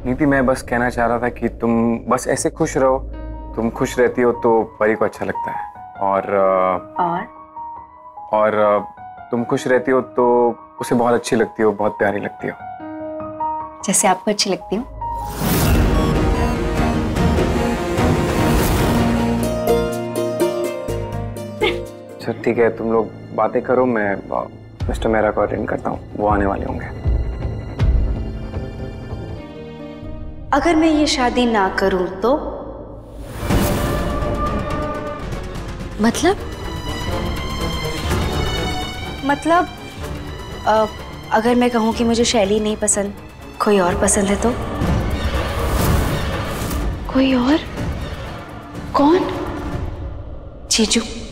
नीति, मैं बस कहना चाह रहा था कि तुम बस ऐसे खुश रहो। तुम खुश रहती हो तो परी को अच्छा लगता है, और तुम खुश रहती हो तो उसे बहुत अच्छी लगती हो, बहुत प्यारी लगती हो। जैसे आपको अच्छी लगती हूँ। अच्छा ठीक है, तुम लोग बातें करो, मैं मिस्टर मेहरा को अटेंड करता हूँ, वो आने वाले होंगे। अगर मैं ये शादी ना करूं तो? मतलब अगर मैं कहूं कि मुझे शैली नहीं पसंद, कोई और पसंद है तो? कोई और? कौन? जीजू।